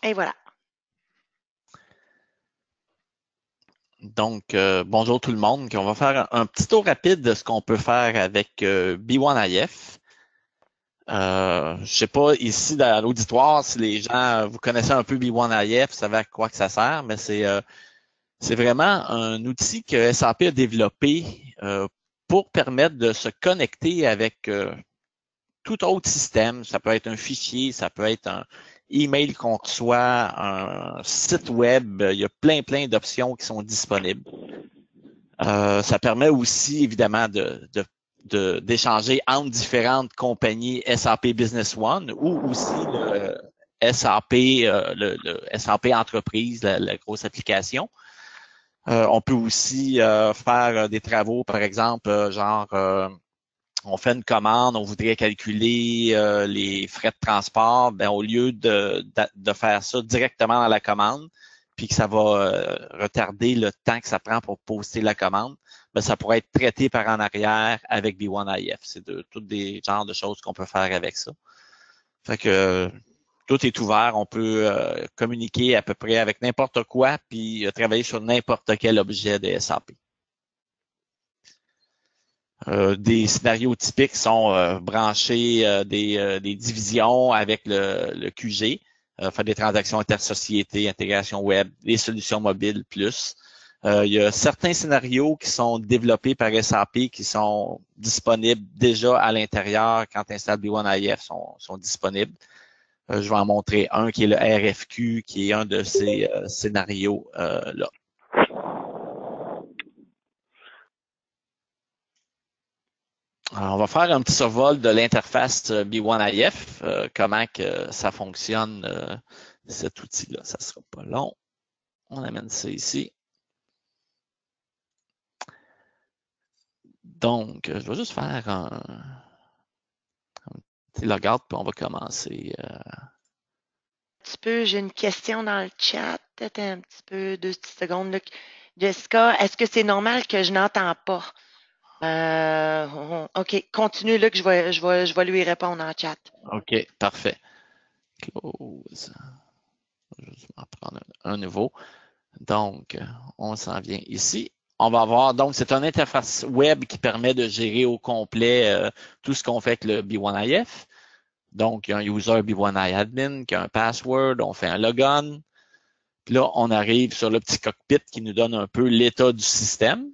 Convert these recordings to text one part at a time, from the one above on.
Et voilà. Donc, bonjour tout le monde. On va faire un petit tour rapide de ce qu'on peut faire avec B1IF. Je sais pas ici dans l'auditoire si les gens, vous connaissez un peu B1IF, vous savez à quoi que ça sert, mais c'est vraiment un outil que SAP a développé pour permettre de se connecter avec tout autre système. Ça peut être un fichier, ça peut être un email qu'on reçoit, un site web. Il y a plein d'options qui sont disponibles. Ça permet aussi, évidemment, d'échanger entre différentes compagnies SAP Business One ou aussi le SAP, le SAP Entreprise, la grosse application. On peut aussi faire des travaux, par exemple, on fait une commande, on voudrait calculer les frais de transport, ben, au lieu de faire ça directement dans la commande, puis que ça va retarder le temps que ça prend pour poster la commande, ben, ça pourrait être traité par en arrière avec B1IF. C'est tous des genres de choses qu'on peut faire avec ça. Fait que tout est ouvert, on peut communiquer à peu près avec n'importe quoi, puis travailler sur n'importe quel objet de SAP. Des scénarios typiques sont brancher des divisions avec le QG, faire des transactions intersociétés, intégration web, les solutions mobiles plus. Il y a certains scénarios qui sont développés par SAP qui sont disponibles déjà à l'intérieur quand tu installes B1IF sont disponibles. Je vais en montrer un qui est le RFQ, qui est un de ces scénarios-là. Alors, on va faire un petit survol de l'interface B1IF, comment que ça fonctionne, cet outil-là. Ça ne sera pas long. On amène ça ici. Donc, je vais juste faire un petit logout, puis on va commencer. Un petit peu, j'ai une question dans le chat. Peut-être un petit peu, 2 petites secondes. Là. Jessica, est-ce que c'est normal que je n'entends pas? OK, continue là que je vais lui répondre en chat. OK, parfait. Close. Je vais juste en prendre un nouveau. Donc, on s'en vient ici. On va voir, donc, c'est une interface web qui permet de gérer au complet tout ce qu'on fait avec le B1IF. Donc, il y a un user B1IAdmin qui a un password, on fait un logon. Puis là, on arrive sur le petit cockpit qui nous donne un peu l'état du système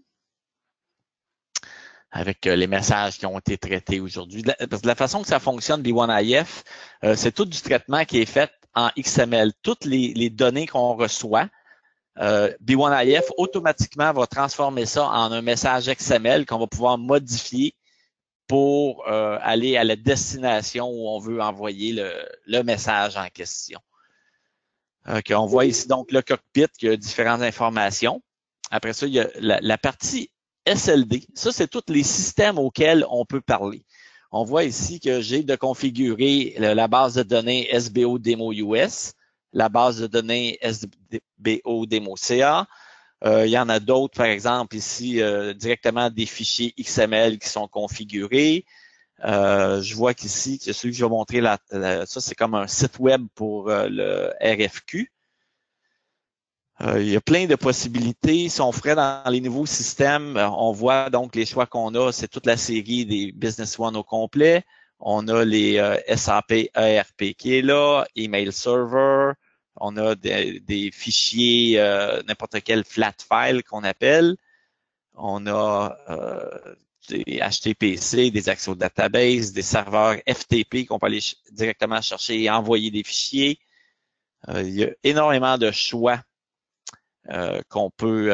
avec les messages qui ont été traités aujourd'hui. Parce que la façon que ça fonctionne, B1IF, c'est tout du traitement qui est fait en XML. Toutes les données qu'on reçoit, B1IF automatiquement va transformer ça en un message XML qu'on va pouvoir modifier pour aller à la destination où on veut envoyer le message en question. On voit ici donc le cockpit qui a différentes informations. Après ça, il y a la partie SLD. Ça, c'est tous les systèmes auxquels on peut parler. On voit ici que j'ai de configurer la base de données SBO Demo US, la base de données SBO Demo CA. Il y en a d'autres, par exemple, ici, directement des fichiers XML qui sont configurés. Je vois qu'ici, c'est celui que je vais montrer, ça c'est comme un site web pour le RFQ. Il y a plein de possibilités. Si on ferait dans les nouveaux systèmes, on voit donc les choix qu'on a, c'est toute la série des Business One au complet. On a les SAP ERP qui est là, Email Server, on a des fichiers, n'importe quel flat file qu'on appelle. On a des HTPC, des Access Database, des serveurs FTP qu'on peut aller directement chercher et envoyer des fichiers. Il y a énormément de choix qu'on peut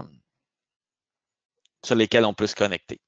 sur lesquels on peut se connecter.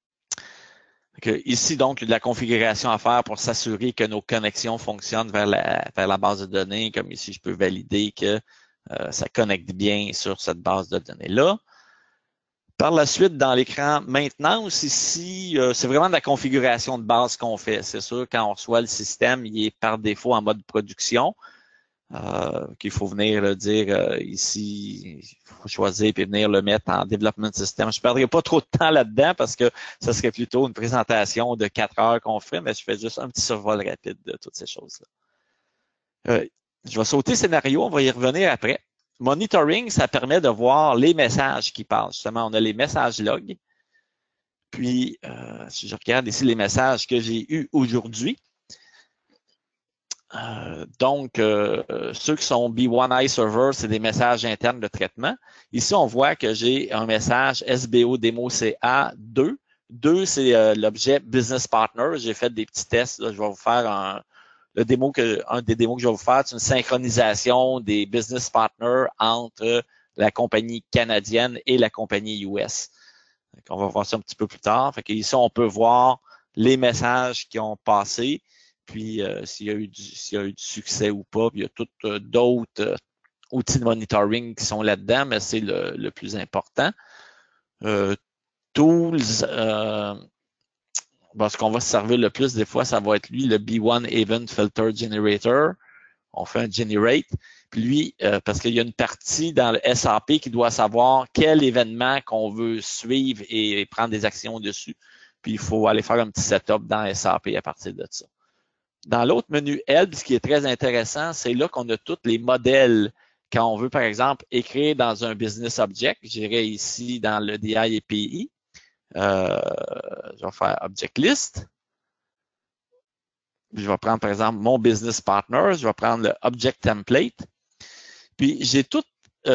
Ici, donc, il y a de la configuration à faire pour s'assurer que nos connexions fonctionnent vers la base de données. Comme ici, je peux valider que ça connecte bien sur cette base de données-là. Par la suite, dans l'écran maintenance, ici, c'est vraiment de la configuration de base qu'on fait. C'est sûr, quand on reçoit le système, il est par défaut en mode production. Qu'il faut venir le dire ici, il faut choisir et venir le mettre en development system. Je ne perdrai pas trop de temps là-dedans parce que ça serait plutôt une présentation de 4 heures qu'on fait, mais je fais juste un petit survol rapide de toutes ces choses-là. Je vais sauter scénario, on va y revenir après. Monitoring, ça permet de voir les messages qui passent. Justement, on a les messages log. Puis, si je regarde ici les messages que j'ai eus aujourd'hui, ceux qui sont B1I Server, c'est des messages internes de traitement. Ici, on voit que j'ai un message SBO Demo CA 2. 2, c'est l'objet Business Partner. J'ai fait des petits tests. Là, je vais vous faire un des démos que je vais vous faire, c'est une synchronisation des business partners entre la compagnie canadienne et la compagnie US. Donc, on va voir ça un petit peu plus tard. Fait que ici, on peut voir les messages qui ont passé, puis s'il y a eu du succès ou pas. Puis il y a toutes d'autres outils de monitoring qui sont là-dedans, mais c'est le plus important. Tools, ce qu'on va se servir le plus, des fois, ça va être lui, le B1 Event Filter Generator. On fait un generate. Puis lui, parce qu'il y a une partie dans le SAP qui doit savoir quel événement qu'on veut suivre et prendre des actions dessus. Puis il faut aller faire un petit setup dans SAP à partir de ça. Dans l'autre menu Help, ce qui est très intéressant, c'est là qu'on a tous les modèles. Quand on veut, par exemple, écrire dans un business object, j'irai ici dans le DI API. Je vais faire Object List. Je vais prendre, par exemple, mon business partner. Je vais prendre le Object Template. Puis, j'ai toute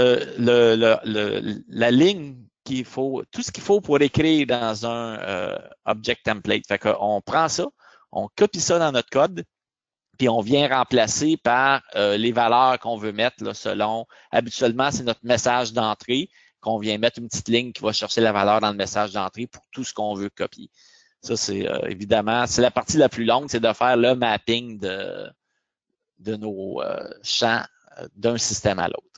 la ligne qu'il faut, tout ce qu'il faut pour écrire dans un Object Template. Fait qu'on prend ça, on copie ça dans notre code, puis on vient remplacer par les valeurs qu'on veut mettre là, selon, habituellement, c'est notre message d'entrée qu'on vient mettre une petite ligne qui va chercher la valeur dans le message d'entrée pour tout ce qu'on veut copier. Ça, c'est évidemment, c'est la partie la plus longue, c'est de faire le mapping de nos champs d'un système à l'autre.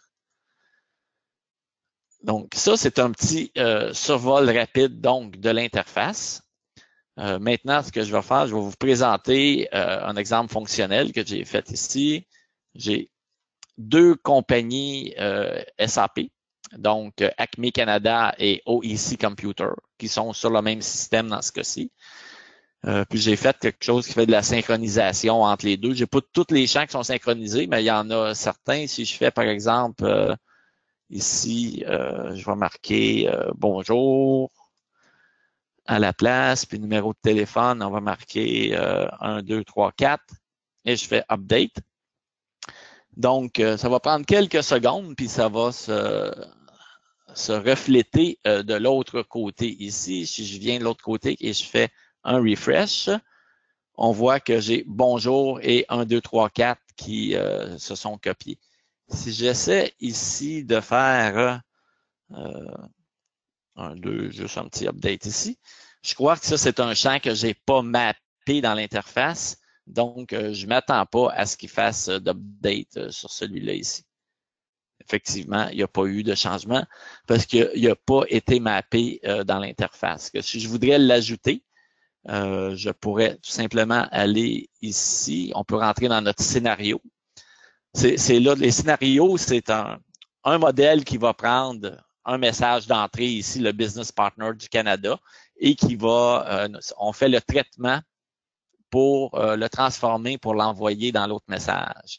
Donc, ça, c'est un petit survol rapide donc de l'interface. Maintenant, ce que je vais faire, je vais vous présenter un exemple fonctionnel que j'ai fait ici. J'ai deux compagnies SAP, donc Acme Canada et OEC Computer, qui sont sur le même système dans ce cas-ci. Puis j'ai fait quelque chose qui fait de la synchronisation entre les deux. J'ai pas tous les champs qui sont synchronisés, mais il y en a certains. Si je fais, par exemple, ici, je vais marquer bonjour à la place, puis numéro de téléphone, on va marquer 1, 2, 3, 4 et je fais update. Donc, ça va prendre quelques secondes, puis ça va se refléter de l'autre côté ici. Si je viens de l'autre côté et je fais un refresh, on voit que j'ai bonjour et 1, 2, 3, 4 qui se sont copiés. Si j'essaie ici de faire 1, 2, juste un petit update ici, je crois que ça, c'est un champ que je n'ai pas mappé dans l'interface. Donc, je ne m'attends pas à ce qu'il fasse d'update sur celui-là ici. Effectivement, il n'y a pas eu de changement parce qu'il n'a pas été mappé dans l'interface. Si je voudrais l'ajouter, je pourrais tout simplement aller ici. On peut rentrer dans notre scénario. C'est là, les scénarios, c'est un modèle qui va prendre un message d'entrée ici, le Business Partner du Canada, et qui va, on fait le traitement pour le transformer, pour l'envoyer dans l'autre message.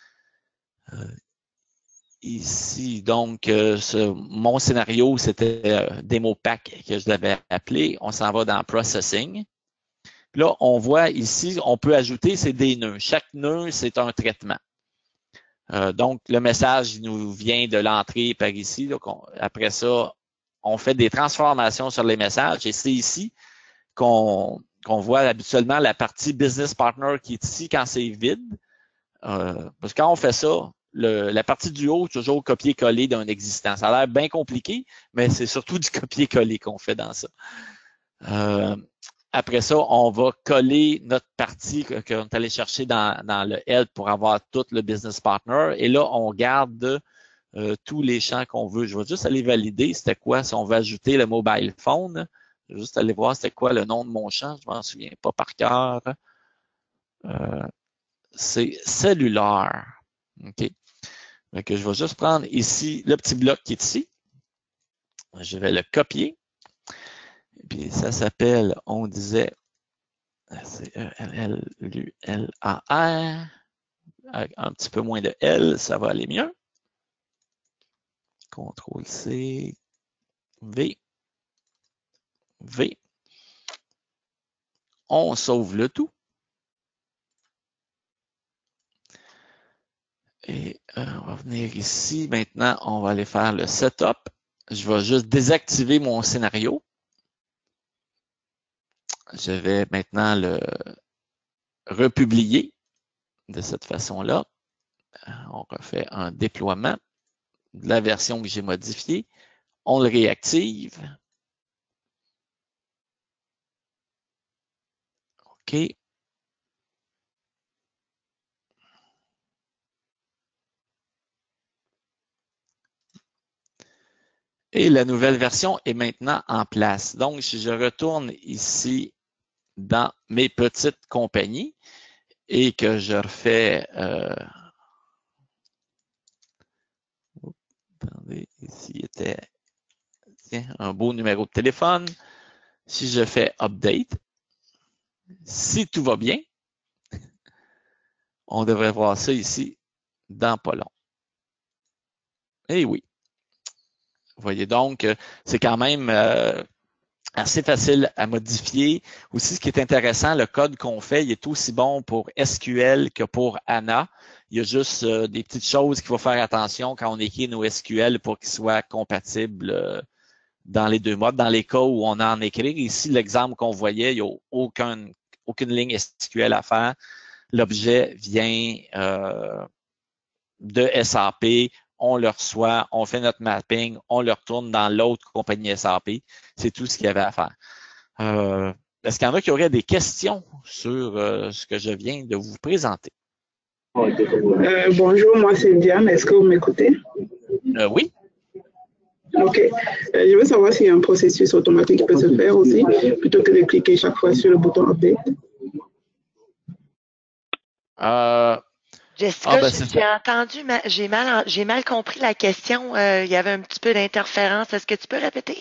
Ici, donc, mon scénario, c'était Demo Pack que je l'avais appelé. On s'en va dans Processing. Puis là, on voit ici, on peut ajouter, c'est des nœuds. Chaque nœud, c'est un traitement. Donc, le message nous vient de l'entrée par ici. Donc, après ça, on fait des transformations sur les messages et c'est ici qu'on voit habituellement la partie Business Partner qui est ici quand c'est vide. Parce que quand on fait ça, la partie du haut, toujours copier-coller d'un existant. Ça a l'air bien compliqué, mais c'est surtout du copier-coller qu'on fait dans ça. Après ça, on va coller notre partie qu'on est allé chercher dans le help pour avoir tout le business partner. Et là, on garde tous les champs qu'on veut. Je vais juste aller valider c'était quoi. Si on veut ajouter le mobile phone, je vais juste aller voir c'était quoi le nom de mon champ. Je m'en souviens pas par cœur. C'est cellulaire. OK. Donc, je vais juste prendre ici le petit bloc qui est ici. Je vais le copier. Et puis, ça s'appelle, on disait, C-E-L-L-U-L-A-R. un petit peu moins de L, ça va aller mieux. CTRL-C, V, V. On sauve le tout. Et on va venir ici. Maintenant, on va aller faire le setup. Je vais juste désactiver mon scénario. Je vais maintenant le republier de cette façon-là. On refait un déploiement de la version que j'ai modifiée. On le réactive. OK. Et la nouvelle version est maintenant en place. Donc, si je retourne ici dans mes petites compagnies et que je refais... attendez, ici était un beau numéro de téléphone. Si je fais Update, si tout va bien, on devrait voir ça ici dans pas long. Et oui. Vous voyez donc, c'est quand même assez facile à modifier. Aussi, ce qui est intéressant, le code qu'on fait, il est aussi bon pour SQL que pour ANA. Il y a juste des petites choses qu'il faut faire attention quand on écrit nos SQL pour qu'ils soient compatibles dans les deux modes. Dans les cas où on a en écrire, ici, l'exemple qu'on voyait, il n'y a aucune ligne SQL à faire. L'objet vient de SAP, on le reçoit, on fait notre mapping, on le retourne dans l'autre compagnie SAP. C'est tout ce qu'il y avait à faire. Est-ce qu'il y en a qui auraient des questions sur ce que je viens de vous présenter? Bonjour, moi c'est Diane. Est-ce que vous m'écoutez? Oui. OK. Je veux savoir s'il y a un processus automatique qui peut se faire aussi, plutôt que de cliquer chaque fois sur le bouton Update. Jessica, j'ai entendu, j'ai mal compris la question. Il y avait un petit peu d'interférence. Est-ce que tu peux répéter?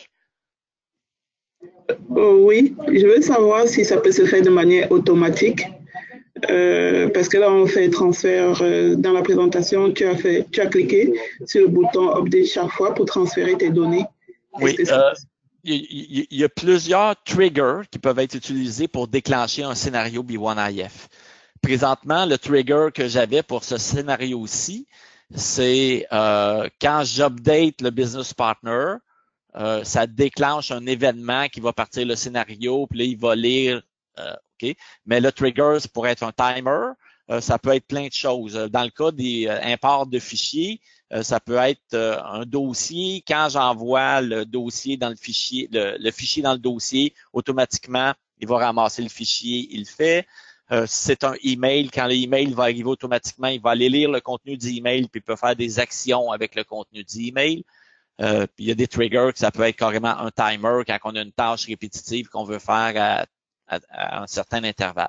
Oui, je veux savoir si ça peut se faire de manière automatique. Parce que là, on fait transfert dans la présentation. Tu as cliqué sur le bouton Update chaque fois pour transférer tes données. Oui, il y a plusieurs triggers qui peuvent être utilisés pour déclencher un scénario B1IF. Présentement, le trigger que j'avais pour ce scénario-ci, c'est quand j'update le business partner, ça déclenche un événement qui va partir le scénario, puis là, il va lire. OK? Mais le trigger, c'est pour être un timer. Ça peut être plein de choses. Dans le cas des imports de fichiers, ça peut être un dossier. Quand j'envoie le dossier dans le fichier, le fichier dans le dossier, automatiquement, il va ramasser le fichier, il le fait. C'est un email. Quand l'email va arriver automatiquement, il va aller lire le contenu du email puis il peut faire des actions avec le contenu du email. Puis il y a des triggers que ça peut être carrément un timer quand on a une tâche répétitive qu'on veut faire à un certain intervalle.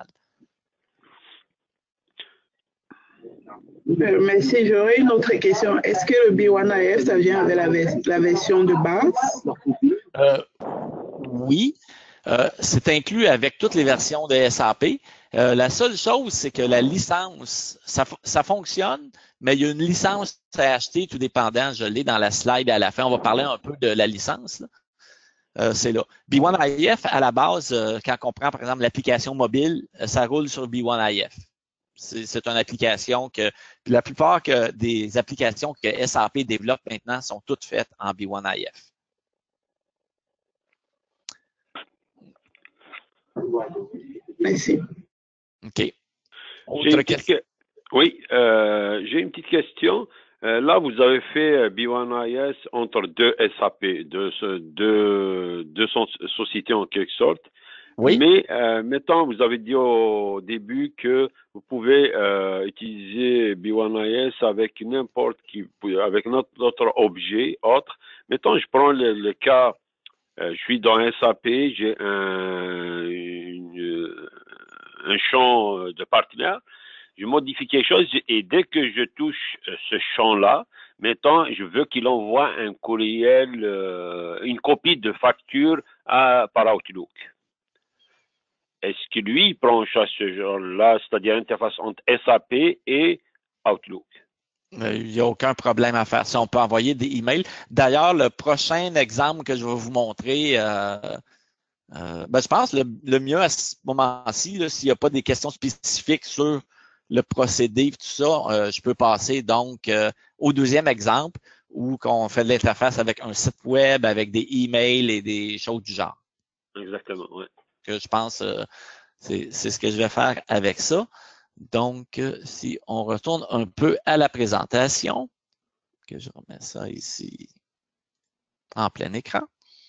Merci. J'aurais une autre question. Est-ce que le B1IF, ça vient avec la version de base? Oui. C'est inclus avec toutes les versions de SAP. La seule chose, c'est que la licence, ça fonctionne, mais il y a une licence à acheter tout dépendant. Je l'ai dans la slide à la fin. On va parler un peu de la licence. C'est là. B1IF, à la base, quand on prend, par exemple, l'application mobile, ça roule sur B1IF. C'est une application que la plupart des applications que SAP développe maintenant sont toutes faites en B1IF. Merci. OK. Oui, j'ai une petite question. Là, vous avez fait B1IS entre deux SAP, deux sociétés en quelque sorte. Oui. Mais mettons, vous avez dit au début que vous pouvez utiliser B1IS avec n'importe qui, avec notre objet autre. Mettons, je prends le cas, je suis dans SAP, j'ai un champ de partenaire. Je modifie quelque chose et dès que je touche ce champ-là, mettons, je veux qu'il envoie un courriel, une copie de facture par Outlook. Est-ce que lui, il prend en charge ce genre-là, c'est-à-dire l'interface entre SAP et Outlook. Il n'y a aucun problème à faire ça. On peut envoyer des emails. D'ailleurs, le prochain exemple que je vais vous montrer, je pense le mieux à ce moment-ci, s'il n'y a pas des questions spécifiques sur le procédé et tout ça, je peux passer donc au deuxième exemple où on fait de l'interface avec un site web, avec des emails et des choses du genre. Exactement, oui. Que je pense c'est ce que je vais faire avec ça. Donc, si on retourne un peu à la présentation, que je remets ça ici en plein écran.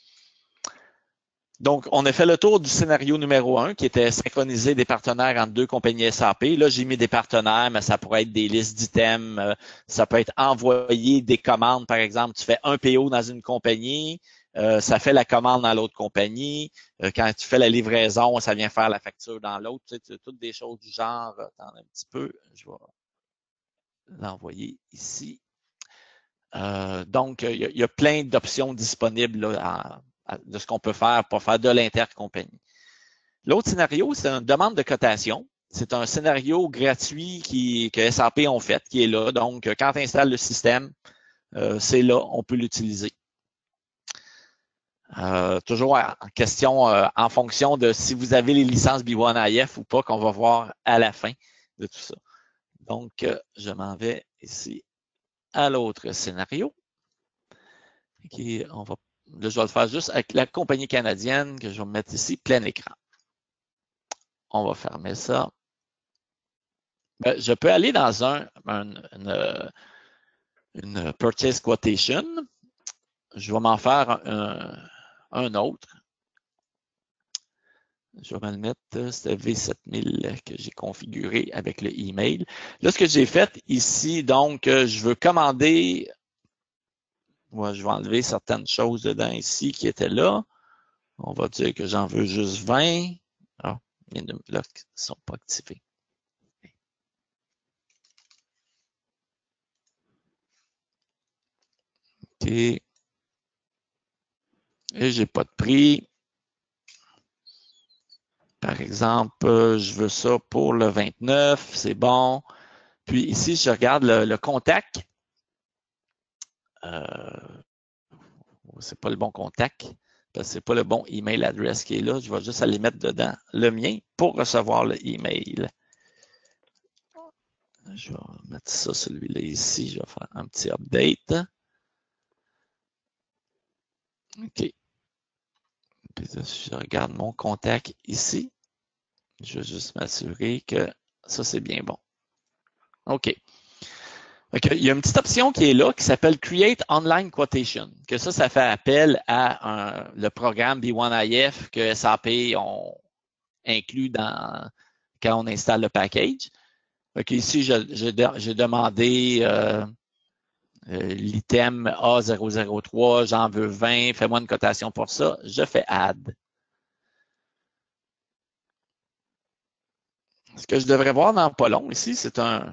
Donc, on a fait le tour du scénario numéro 1 qui était synchroniser des partenaires entre deux compagnies SAP. Là, j'ai mis des partenaires, mais ça pourrait être des listes d'items, ça peut être envoyer des commandes. Par exemple, tu fais un PO dans une compagnie, ça fait la commande dans l'autre compagnie. Quand tu fais la livraison, ça vient faire la facture dans l'autre. Tu sais, toutes des choses du genre. Attends un petit peu, je vais l'envoyer ici. Donc, il y a plein d'options disponibles là, de ce qu'on peut faire pour faire de l'intercompagnie. L'autre scénario, c'est une demande de cotation. C'est un scénario gratuit que SAP ont fait, qui est là. Donc, quand tu installes le système, c'est là, on peut l'utiliser. Toujours en question, en fonction de si vous avez les licences B1IF ou pas, qu'on va voir à la fin de tout ça. Donc, je m'en vais ici à l'autre scénario. Okay, là, je vais le faire juste avec la compagnie canadienne que je vais mettre ici, plein écran. On va fermer ça. Je peux aller dans une purchase quotation. Je vais m'en faire un autre. Je vais me le mettre, c'était V7000 que j'ai configuré avec le email. Là, ce que j'ai fait ici, donc, je veux commander. Ouais, je vais enlever certaines choses dedans ici qui étaient là. On va dire que j'en veux juste 20. Ah, il y en a là qui ne sont pas activés. OK. Et j'ai pas de prix. Par exemple, je veux ça pour le 29, c'est bon. Puis ici, je regarde le contact. C'est pas le bon contact, parce que c'est pas le bon email address qui est là. Je vais juste aller mettre dedans le mien pour recevoir le email. Je vais mettre ça, celui-là ici. Je vais faire un petit update. OK. Puis là, je regarde mon contact ici. Je vais juste m'assurer que ça, c'est bien bon. OK. Il y a une petite option qui est là qui s'appelle Create Online Quotation. Que ça fait appel à le programme B1IF que SAP ont inclus quand on installe le package. Ici, j'ai demandé l'item A003, j'en veux 20, fais-moi une cotation pour ça. Je fais Add. Ce que je devrais voir dans pas long ici, c'est un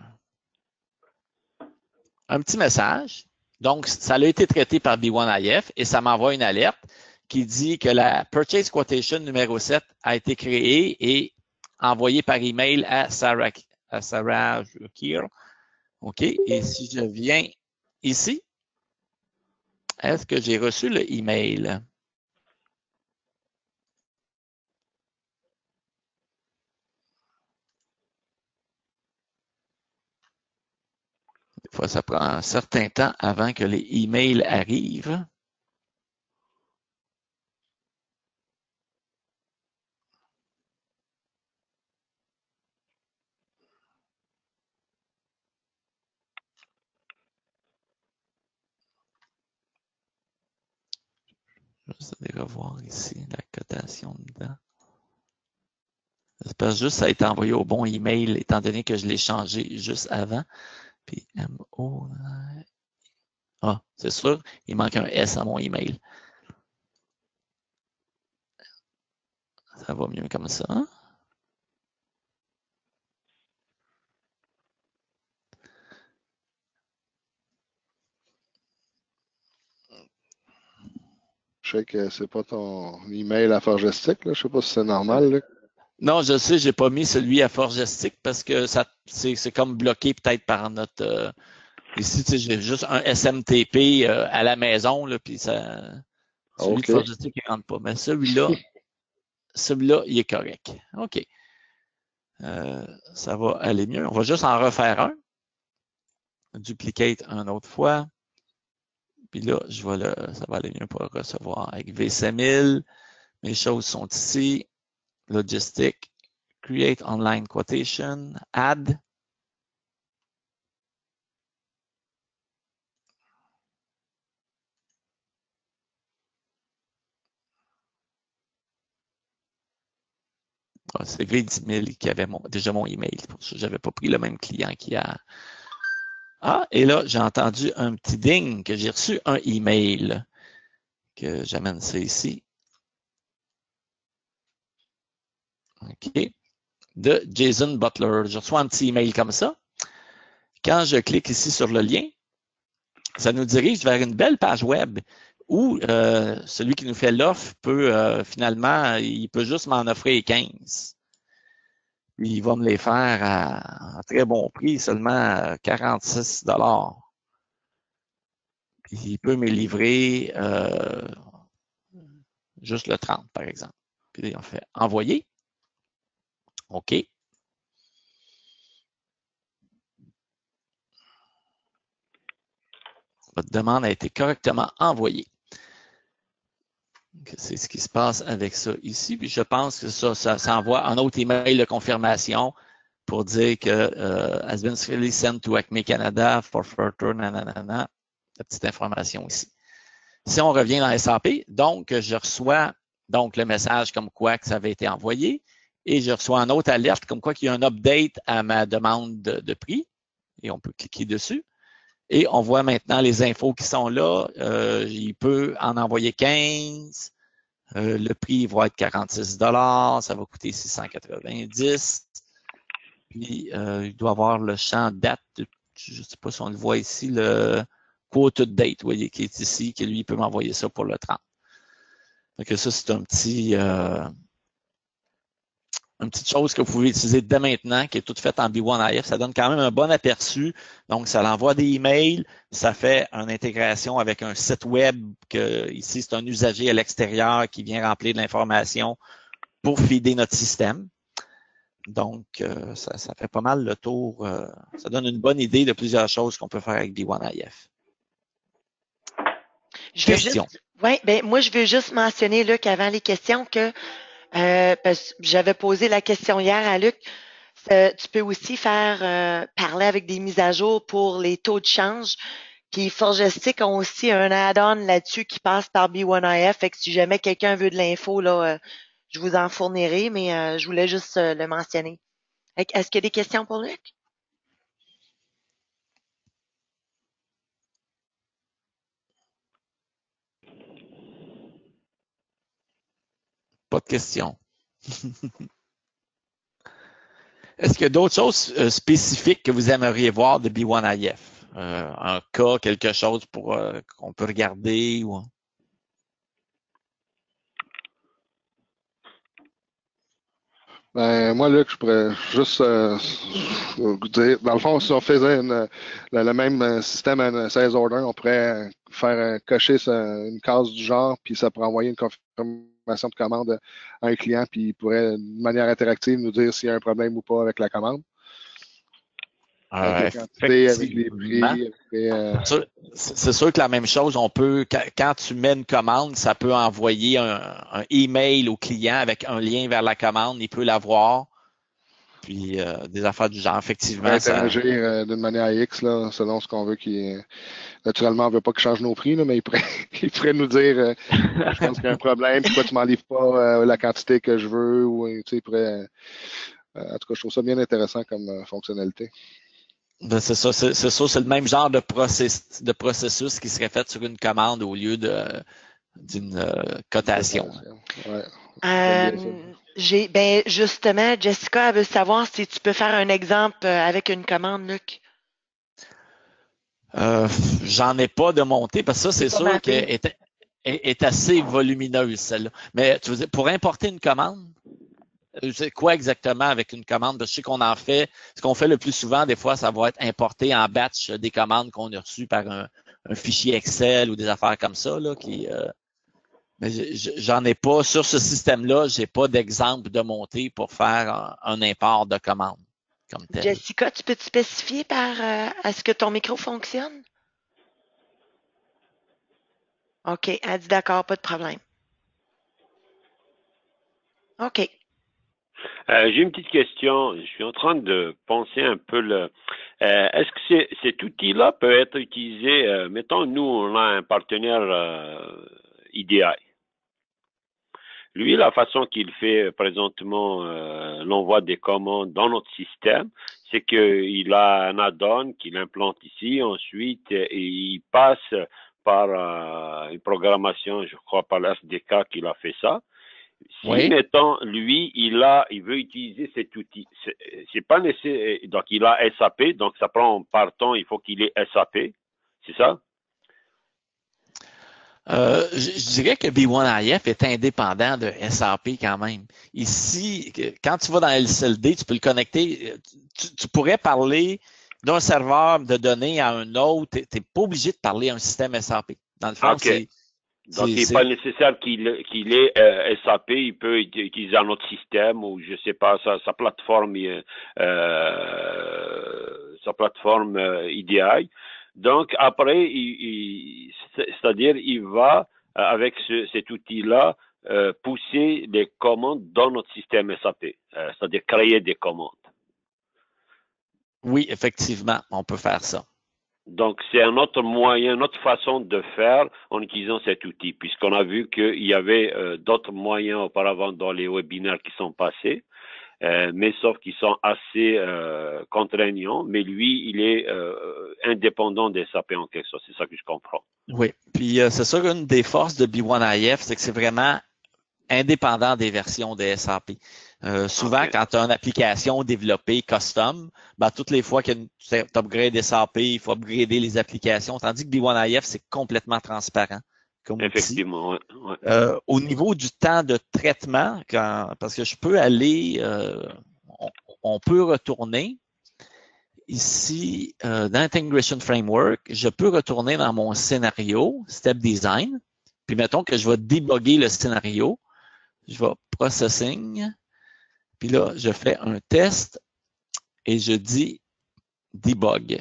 petit message. Donc, ça a été traité par B1IF et ça m'envoie une alerte qui dit que la Purchase Quotation numéro 7 a été créée et envoyée par email à Sarah Kier. OK. Et si je viens ici, est-ce que j'ai reçu le email? Des fois, ça prend un certain temps avant que les emails arrivent. Je vais juste aller revoir ici la cotation dedans. J'espère juste que ça a été envoyé au bon email, étant donné que je l'ai changé juste avant. Puis MO. Ah, c'est sûr, il manque un S à mon email. Ça va mieux comme ça. Je sais que c'est pas ton email à faire gestique, là. Je sais pas si c'est normal, là. Non, je sais, j'ai pas mis celui à Forgestic parce que c'est comme bloqué peut-être par notre. Ici, tu sais, j'ai juste un SMTP à la maison, là, puis celui de Forgestic, il rentre pas. Mais celui-là, il est correct. OK. Ça va aller mieux. On va juste en refaire un. Duplicate une autre fois. Puis là, ça va aller mieux pour le recevoir. Avec V5000, mes choses sont ici. Logistic, Create Online Quotation, Add. C'est V10000 qui avait déjà mon email. Pour ça, je n'avais pas pris le même client qui a. Ah, et là, j'ai entendu un petit ding que j'ai reçu un email. Que j'amène ça ici. OK. De Jason Butler. Je reçois un petit email comme ça. Quand je clique ici sur le lien, ça nous dirige vers une belle page web où celui qui nous fait l'offre peut finalement, il peut juste m'en offrir 15. Puis il va me les faire à très bon prix, seulement 46 $. Puis il peut me livrer juste le 30, par exemple. Puis on fait envoyer. OK. Votre demande a été correctement envoyée. C'est ce qui se passe avec ça ici. Puis je pense que ça envoie un autre email de confirmation pour dire que has been successfully sent to Acme Canada for further nanana. La petite information ici. Si on revient dans SAP, donc je reçois donc le message comme quoi que ça avait été envoyé et je reçois une autre alerte comme quoi qu'il y a un update à ma demande de prix et on peut cliquer dessus. Et on voit maintenant les infos qui sont là. Il peut en envoyer 15. Le prix va être 46 $. Ça va coûter 690. Puis, il doit avoir le champ date. Je ne sais pas si on le voit ici, le quoted date, vous voyez, qui est ici, qui lui peut m'envoyer ça pour le 30. Donc, ça, c'est une petite chose que vous pouvez utiliser dès maintenant, qui est toute faite en B1IF. Ça donne quand même un bon aperçu. Donc, ça l'envoie des emails. Ça fait une intégration avec un site web que ici, c'est un usager à l'extérieur qui vient remplir de l'information pour feeder notre système. Donc, ça fait pas mal le tour. Ça donne une bonne idée de plusieurs choses qu'on peut faire avec B1IF. Moi, je veux juste mentionner, Luc, avant les questions, que parce que j'avais posé la question hier à Luc. Tu peux aussi faire parler avec des mises à jour pour les taux de change. Puis Forgestic ont aussi un add-on là-dessus qui passe par B1IF. Fait que si jamais quelqu'un veut de l'info, là, je vous en fournirai, mais je voulais juste le mentionner. Est-ce qu'il y a des questions pour Luc? Pas de questions. Est-ce qu'il y a d'autres choses spécifiques que vous aimeriez voir de B1IF? Un cas, quelque chose pour qu'on peut regarder ou... Ben, moi, Luc, je pourrais juste dire, dans le fond, si on faisait le même système à 16 order, on pourrait faire cocher une case du genre, puis ça pourrait envoyer une confirmation de commande à un client, puis il pourrait, de manière interactive, nous dire s'il y a un problème ou pas avec la commande. Avec les quantités, avec les prix. C'est sûr que la même chose, on peut, quand tu mets une commande, ça peut envoyer un email au client avec un lien vers la commande, il peut l'avoir. Puis des affaires du genre, effectivement. Interagir d'une manière X, là, selon ce qu'on veut naturellement, on ne veut pas qu'il change nos prix, là, mais il pourrait nous dire je pense qu'il y a un problème, pourquoi tu ne m'en livres pas la quantité que je veux, ou il pourrait. En tout cas, je trouve ça bien intéressant comme fonctionnalité. Ben c'est ça, c'est le même genre de processus qui serait fait sur une commande au lieu d'une cotation. Ouais. Justement, Jessica, elle veut savoir si tu peux faire un exemple avec une commande, Luc. J'en ai pas de montée parce que ça, c'est sûr qu'elle est assez volumineuse, celle-là. Mais tu veux dire, pour importer une commande? C'est quoi exactement avec une commande? Je sais qu'on en fait. Ce qu'on fait le plus souvent, des fois, ça va être importer en batch des commandes qu'on a reçues par un fichier Excel ou des affaires comme ça, là, mais j'en ai pas. Sur ce système-là, j'ai pas d'exemple de montée pour faire un import de commande comme tel. Jessica, tu peux te spécifier est-ce que ton micro fonctionne? OK, elle dit d'accord, pas de problème. OK. J'ai une petite question. Je suis en train de penser un peu est-ce que cet outil-là peut être utilisé, mettons, nous, on a un partenaire IDI. Lui, la façon qu'il fait présentement l'envoi des commandes dans notre système, c'est qu'il a un add-on qu'il implante ici, ensuite il passe par une programmation, je crois par l'SDK qu'il a fait ça. Si, Oui. mettons, lui, il veut utiliser cet outil, c'est pas nécessaire, donc il a SAP, donc ça prend par temps, il faut qu'il ait SAP, c'est ça? Je dirais que B1IF est indépendant de SAP quand même. Ici, quand tu vas dans LCLD, tu peux le connecter. Tu pourrais parler d'un serveur de données à un autre. Tu n'es pas obligé de parler à un système SAP. Dans le fond, OK. Donc, il n'est pas nécessaire qu'il ait SAP, il peut utiliser un autre système ou, je sais pas, sa plateforme EDI. Donc, après, c'est-à-dire, il va, avec cet outil-là, pousser des commandes dans notre système SAP, c'est-à-dire créer des commandes. Oui, effectivement, on peut faire ça. Donc, c'est un autre moyen, une autre façon de faire en utilisant cet outil, puisqu'on a vu qu'il y avait d'autres moyens auparavant dans les webinaires qui sont passés, mais sauf qu'ils sont assez contraignants, mais lui, il est indépendant des SAP en quelque sorte, c'est ça que je comprends. Oui, puis c'est sûr qu'une des forces de B1IF, c'est que c'est vraiment indépendant des versions de SAP. Souvent, Okay. quand tu as une application développée custom, ben, toutes les fois que tu upgrades SAP, il faut upgrader les applications, tandis que B1IF, c'est complètement transparent comme Effectivement, outil. Ouais. Au niveau du temps de traitement, parce que je peux aller, on peut retourner ici dans Integration Framework, je peux retourner dans mon scénario, Step Design, puis mettons que je vais débugger le scénario. Je vais Processing, puis là, je fais un test et je dis Debug.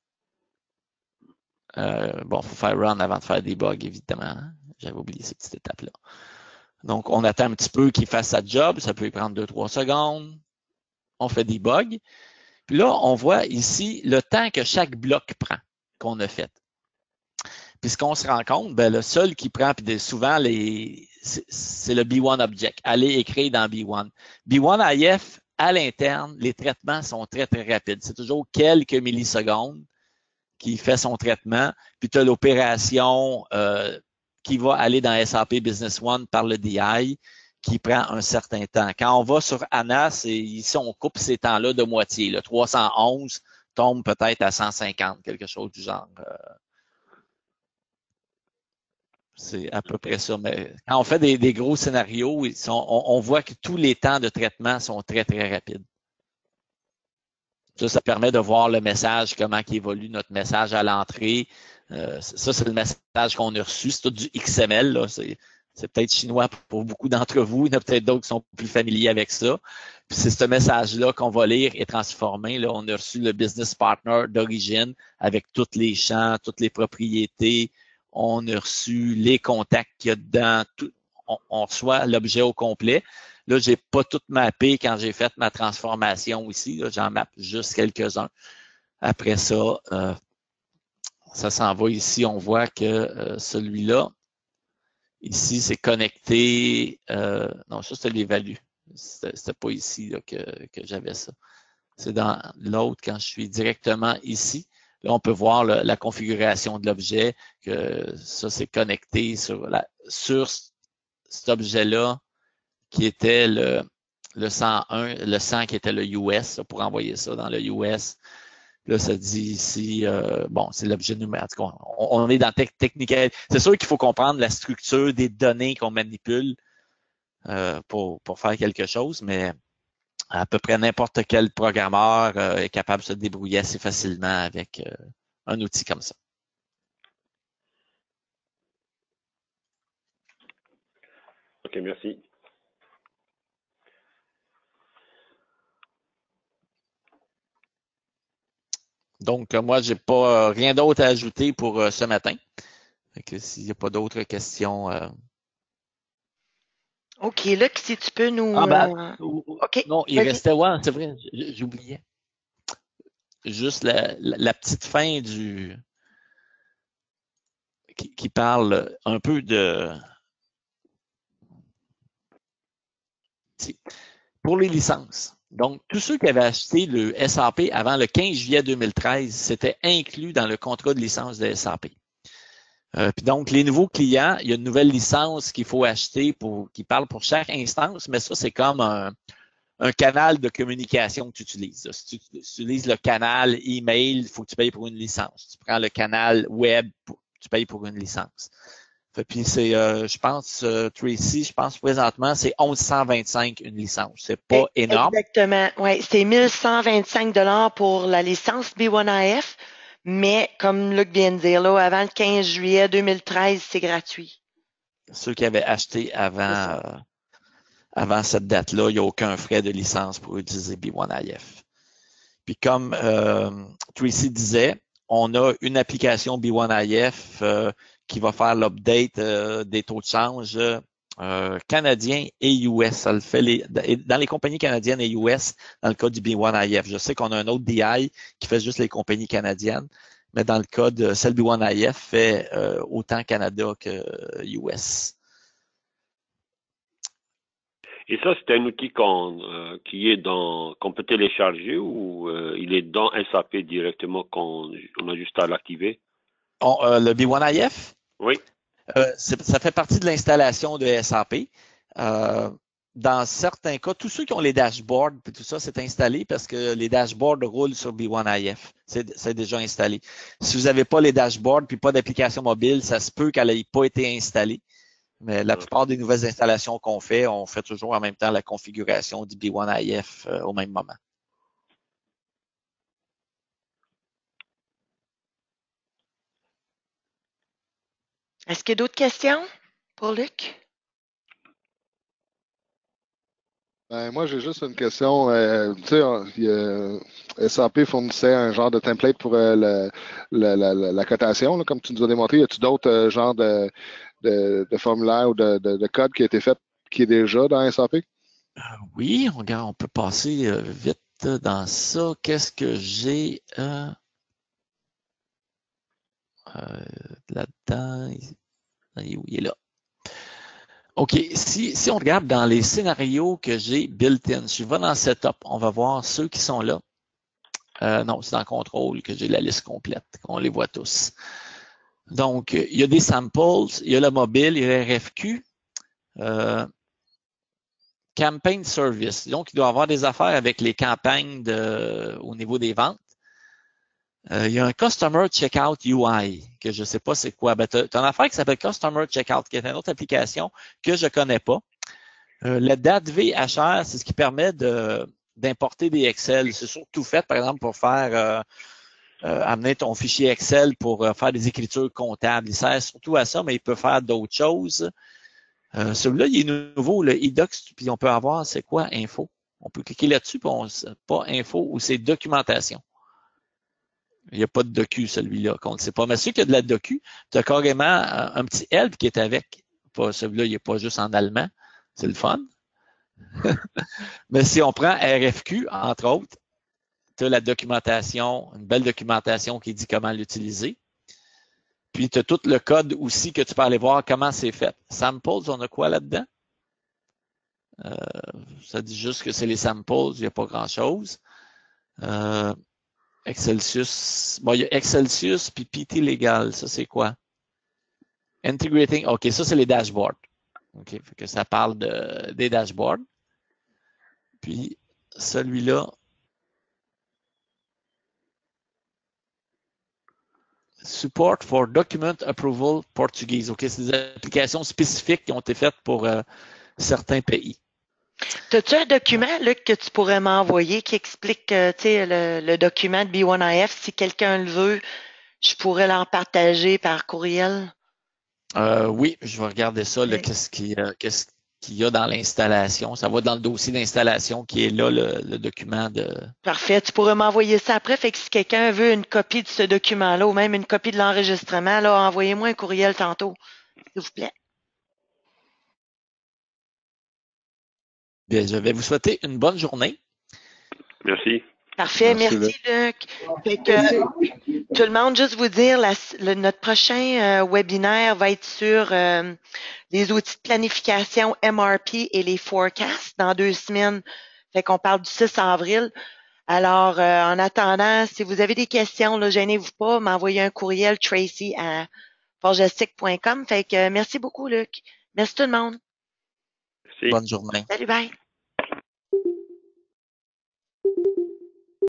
Bon, il faut faire Run avant de faire Debug, évidemment. J'avais oublié cette petite étape-là. Donc, on attend un petit peu qu'il fasse sa job. Ça peut prendre 2-3 secondes. On fait Debug. Puis là, on voit ici le temps que chaque bloc prend qu'on a fait. Puis ce qu'on se rend compte, ben, le seul qui prend, puis souvent, c'est le B1 Object. Allez écrire dans B1. B1IF, à l'interne, les traitements sont très, très rapides. C'est toujours quelques millisecondes qui fait son traitement. Puis tu as l'opération qui va aller dans SAP Business One par le DI qui prend un certain temps. Quand on va sur ANA, ici, on coupe ces temps-là de moitié. Le 311 tombe peut-être à 150, quelque chose du genre. C'est à peu près ça. Mais quand on fait des gros scénarios, on voit que tous les temps de traitement sont très, très rapides. Ça permet de voir le message, comment il évolue notre message à l'entrée. Ça, c'est le message qu'on a reçu. C'est tout du XML. Là. C'est peut-être chinois pour beaucoup d'entre vous. Il y en a peut-être d'autres qui sont plus familiers avec ça. Puis c'est ce message-là qu'on va lire et transformer. Là, on a reçu le business partner d'origine avec tous les champs, toutes les propriétés. On a reçu les contacts qu'il y a dedans. On reçoit l'objet au complet. Là, j'ai pas tout mappé quand j'ai fait ma transformation ici. Là, j'en mappe juste quelques-uns. Après ça, ça s'en va ici. On voit que celui-là, ici, c'est connecté. Non, ça, c'était l'évalue. C'était pas ici là, que j'avais ça. C'est dans l'autre quand je suis directement ici. Là, on peut voir la configuration de l'objet, que ça, c'est connecté sur cet objet-là, qui était le 101, le 100 qui était le US, là, pour envoyer ça dans le US. Là, ça dit ici, bon, c'est l'objet numérique. On est dans technique. C'est sûr qu'il faut comprendre la structure des données qu'on manipule. pour faire quelque chose, mais à peu près n'importe quel programmeur est capable de se débrouiller assez facilement avec un outil comme ça. OK, merci. Donc, moi, j'ai pas rien d'autre à ajouter pour ce matin. Fait que s'il n'y a pas d'autres questions. OK, là, si tu peux nous. OK, non, il vas-y. restait, ouais, c'est vrai, j'oubliais. Juste la petite fin qui parle un peu de. Pour les licences. Donc, tous ceux qui avaient acheté le SAP avant le 15 juillet 2013, c'était inclus dans le contrat de licence de SAP. Puis donc, les nouveaux clients, il y a une nouvelle licence qu'il faut acheter qui parle pour chaque instance, mais ça, c'est comme un canal de communication que tu utilises. Si tu utilises le canal email, il faut que tu payes pour une licence. Tu prends le canal web, tu payes pour une licence. Puis c'est, je pense, Tracy, je pense présentement, c'est 1125 une licence. C'est pas énorme. Exactement. Oui, c'est 1125 $ pour la licence B1AF, mais comme Luc vient de dire, là, avant le 15 juillet 2013, c'est gratuit. Ceux qui avaient acheté avant cette date-là, il n'y a aucun frais de licence pour utiliser B1IF. Puis comme Tracy disait, on a une application B1IF qui va faire l'update des taux de change canadiens et US. Ça le fait dans les compagnies canadiennes et US, dans le cas du B1IF. Je sais qu'on a un autre DI qui fait juste les compagnies canadiennes, mais dans le cas de celle B1IF, fait autant Canada que US. Et ça, c'est un outil qu'on peut télécharger ou il est dans SAP directement qu'on a juste à l'activer? Le B1IF? Oui. Ça fait partie de l'installation de SAP. Dans certains cas, tous ceux qui ont les dashboards et tout ça, c'est installé parce que les dashboards roulent sur B1IF. C'est déjà installé. Si vous n'avez pas les dashboards puis pas d'application mobile, ça se peut qu'elle n'ait pas été installée. Mais la plupart des nouvelles installations qu'on fait, on fait toujours en même temps la configuration du B1IF au même moment. Est-ce qu'il y a d'autres questions pour Luc? Moi, j'ai juste une question. Tu sais, SAP fournissait un genre de template pour la cotation, là, comme tu nous as démontré. Y a-t-il d'autres genres de formulaires ou de code qui a été fait, qui est déjà dans SAP? Oui, regarde, on peut passer vite dans ça. Qu'est-ce que j'ai là-dedans? Il est là. OK, si on regarde dans les scénarios que j'ai built-in, je vais dans Setup, on va voir ceux qui sont là. Non, c'est dans Contrôle que j'ai la liste complète, qu'on les voit tous. Donc, il y a des samples, il y a le mobile, il y a le RFQ, Campaign Service. Donc, il doit y avoir des affaires avec les campagnes au niveau des ventes. Il y a un Customer Checkout UI, que je ne sais pas c'est quoi. Tu as une affaire qui s'appelle Customer Checkout, qui est une autre application que je ne connais pas. Le DATV-HR, c'est ce qui permet d'importer des Excel. C'est surtout fait, par exemple, pour faire amener ton fichier Excel pour faire des écritures comptables. Il sert surtout à ça, mais il peut faire d'autres choses. Celui-là, il est nouveau, le eDocs, puis on peut avoir, c'est quoi, info? On peut cliquer là-dessus, puis pas info, ou c'est documentation. Il n'y a pas de docu, celui-là, qu'on ne sait pas. Mais celui qui a de la docu, tu as carrément un petit help qui est avec. Celui-là, il n'est pas juste en allemand. C'est le fun. Mais si on prend RFQ, entre autres, tu as la documentation, une belle documentation qui dit comment l'utiliser. Puis, tu as tout le code aussi que tu peux aller voir comment c'est fait. Samples, on a quoi là-dedans? Ça dit juste que c'est les samples, il n'y a pas grand-chose. Excelsius. Bon, il y a Excelsius puis PT Legal. Ça, c'est quoi? Integrating. OK, ça, c'est les dashboards. OK, fait que ça parle des dashboards. Puis, celui-là, Support for Document Approval Portuguese. OK, c'est des applications spécifiques qui ont été faites pour certains pays. As-tu un document, Luc, que tu pourrais m'envoyer qui explique le document de B1IF? Si quelqu'un le veut, je pourrais l'en partager par courriel. Oui, je vais regarder ça, qu'est-ce qu'il y a dans l'installation. Ça va dans le dossier d'installation qui est là, le document de. Parfait. Tu pourrais m'envoyer ça après. Fait que si quelqu'un veut une copie de ce document-là ou même une copie de l'enregistrement, là, envoyez-moi un courriel tantôt, s'il vous plaît. Bien, je vais vous souhaiter une bonne journée. Merci. Parfait. Merci, Luc. Fait que, tout le monde, juste vous dire, notre prochain webinaire va être sur les outils de planification MRP et les forecasts dans 2 semaines. Fait qu'on parle du 6 avril. Alors, en attendant, si vous avez des questions, là, gênez-vous pas, m'envoyez un courriel tracy@forgestic.com. Fait que merci beaucoup, Luc. Merci tout le monde. Merci. Bonne journée. Salut, bye.